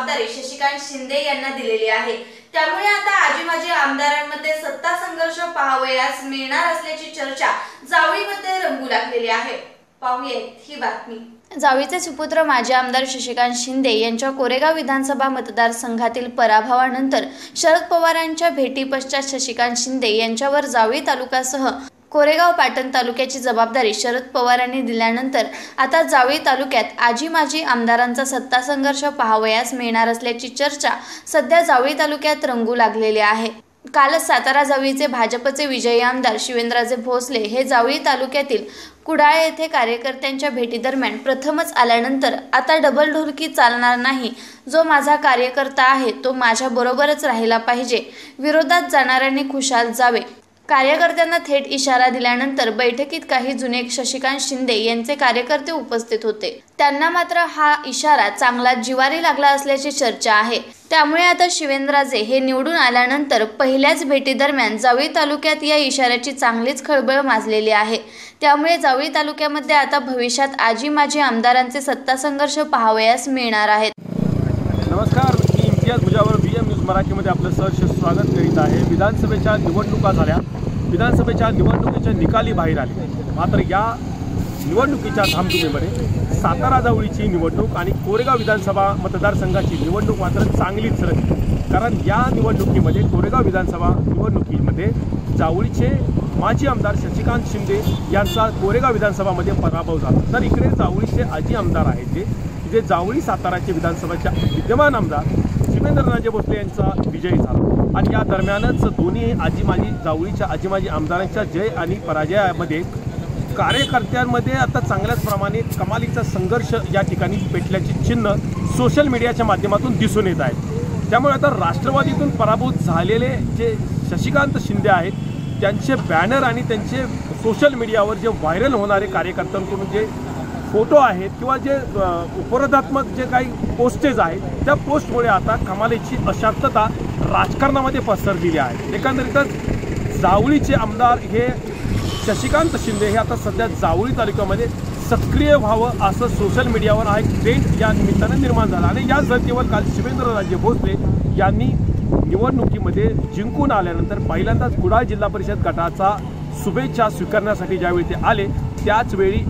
जबाबदारी शशिकांत शिंदे यांना दिलेली आहे। त्यामुळे आता आजी माजी आमदारांमध्ये सत्ता संघर्ष पाहावयास मिळणार असल्याची चर्चा जावळीमध्ये रंगू लागलेली आहे। पाहूयात ही बातमी। जावळीचे सुपुत्र माजी आमदार शशिकांत शिंदे यांच्या कोरेगाव विधानसभा मतदारसंघातील पराभवानंतर शरद पवारांच्या भेटी पश्चात शशिकांत शिंदे यांच्यावर जावळी तालुक्यासह कोरेगाव पाटण तालुक्याची जबाबदारी शरद पवारांनी दिल्यानंतर आता जावळी तालुक्यात आजी माजी आमदारांचा सत्ता संघर्ष पाहावयास मिळणार असल्याची चर्चा सध्या जावळी तालुक्यात रंगू लागलेली आहे। कालच सातारा जावळीचे भाजपचे विजयी आमदार शिवेंद्रराजे भोसले हे जावळी तालुक्यातील कुडाळ येथे कार्यकर्त्यांच्या भेटीदरम्यान प्रथमच आल्यानंतर आता डबल ढोलकी चालणार नाही, जो माझा कार्यकर्ता आहे तो माझ्या बरोबरच राहिला पाहिजे, विरोधात जाणाऱ्यांनी खुशाल जावे, कार्यकर्त्यांना थेट इशारा दिल्यानंतर बैठकीत काही जुने शशिकांत शिंदे यांचे कार्यकर्ते उपस्थित होते। त्यांना मात्र हा इशारा चांगला जिवारी लागला असल्याची चर्चा आहे। त्यामुळे आता शिवेंद्रराजे हे निवडून आल्यानंतर पहिल्याच भेटीदरम्यान जावळी तालुक्यात या इशाऱ्याची चांगलीच खळबळ माजलेली आहे। त्यामुळे जावळी तालुक्यामध्ये आता भविष्यात आजी माजी आमदारांचे सत्ता संघर्ष पाहावयास मिळणार आहेत। नमस्कार, मी इम्तियाज मुजावर BM न्यूज मराठीमध्ये आपलं सहर्ष स्वागत करीत आहे। विधानसभेच्या निवडणुका झाल्या, विधानसभेच्या निवडणुकीच्या निकाली बाहेर आले। मात्र या निवडणुकीच्या धामधुमीमध्ये सातारा जावळीची निवडणूक आणि कोरेगाव विधानसभा मतदारसंघाची निवडणूक मात्र चांगलीच सरकली। कारण या निवडणुकीमध्ये कोरेगाव विधानसभा निवडणुकीमध्ये जावळीचे माजी आमदार शशिकांत शिंदे यांचा कोरेगाव विधानसभामध्ये पराभव झाला। तर इकडे जावळीचे आजी आमदार आहेत जे जावळी साताराचे विधानसभेच्या विद्यमान आमदार शिवेंद्रराजे भोसले यांचा विजय झाला। आणि या दरम्यानच दोन्ही जावळीच्या आजी माजी आमदारांच्या जय आणि पराजयामध्ये कार्यकर्त्यांमध्ये आता चांगल्याच प्रमाणे कमालीचा संघर्ष या ठिकाणी पेटल्याची चिन्ह सोशल मीडियाच्या माध्यमातून दिसून येत आहेत। त्यामुळे आता राष्ट्रवादीतून पराभूत झालेले जे शशिकांत शिंदे आहेत त्यांचे बॅनर आणि त्यांचे सोशल मीडियावर जे व्हायरल होणारे कार्यकर्त्यांकडून जे फोटो आहेत किंवा जे उपरोधात्मक जे काही पोस्टेज आहेत त्या पोस्टमुळे आता कमालीची अशांतता राजकारणामध्ये पसरलेली आहे। एकंदरीतच जावळीचे आमदार हे शशिकांत शिंदे हे आता सध्या जावळी तालुक्यामध्ये सक्रिय व्हावं असं सोशल मीडियावर हा एक ट्रेंड या निमित्तानं निर्माण झाला। आणि या धर्तीवर काल शिवेंद्रराजे भोसले यांनी निवडणुकीमध्ये जिंकून आल्यानंतर पहिल्यांदाच कुडाळ जिल्हा परिषद गटाचा शुभेच्छा स्वीकारण्यासाठी ज्यावेळी ते आले त्याचवेळी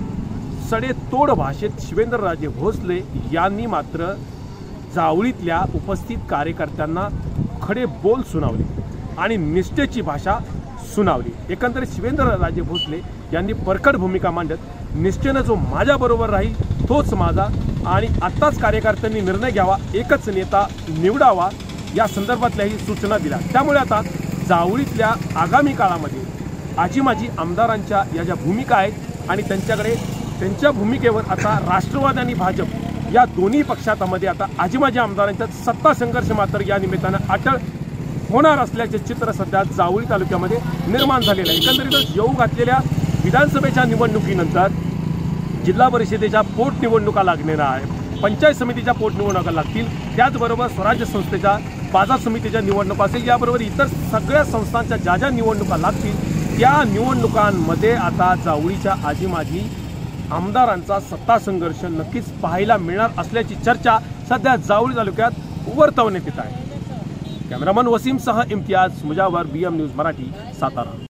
सडेतोड भाषेत शिवेंद्रराजे भोसले यांनी मात्र जावळीतल्या उपस्थित कार्यकर्त्यांना खडे बोल सुनावले आणि निष्ठेची भाषा सुनावली। एकंदरीत शिवेंद्रराजे भोसले यांनी परखड भूमिका मांडत निष्ठेनं जो माझ्याबरोबर राहील तोच माझा आणि आत्ताच कार्यकर्त्यांनी निर्णय घ्यावा, एकच नेता निवडावा या संदर्भातल्याही सूचना दिल्या। त्यामुळे आता जावळीतल्या आगामी काळामध्ये आजी माजी आमदारांच्या या ज्या भूमिका आहेत आणि त्यांच्या भूमिकेवर आता राष्ट्रवादी आणि भाजप या दोन्ही पक्षांमध्ये आता आजी माजी आमदारांचा सत्ता संघर्ष मात्र या निमित्तानं अटळ होणार असल्याचे चित्र सध्या जावळी तालुक्यामध्ये निर्माण झालेलं आहे। एकंदरीतच येऊ घातलेल्या विधानसभेच्या निवडणुकीनंतर जिल्हा परिषदेच्या पोटनिवडणुका लागणार आहे, पंचायत समितीच्या पोटनिवडणुका लागतील, त्याचबरोबर स्वराज्य संस्थेच्या बाजार समितीच्या निवडणुका असेल, याबरोबर इतर सगळ्या संस्थांच्या ज्या निवडणुका लागतील त्या निवडणुकांमध्ये आता जावळीच्या आजी माजी आमदारांचा सत्ता संघर्ष नक्कीच पाहायला मिळणार असल्याची चर्चा सध्या जावळी तालुक्यात वर्तवण्यात येत आहे। कॅमेरामन वसीमसह इम्तियाज मुजावर BM न्यूज मराठी सातारा।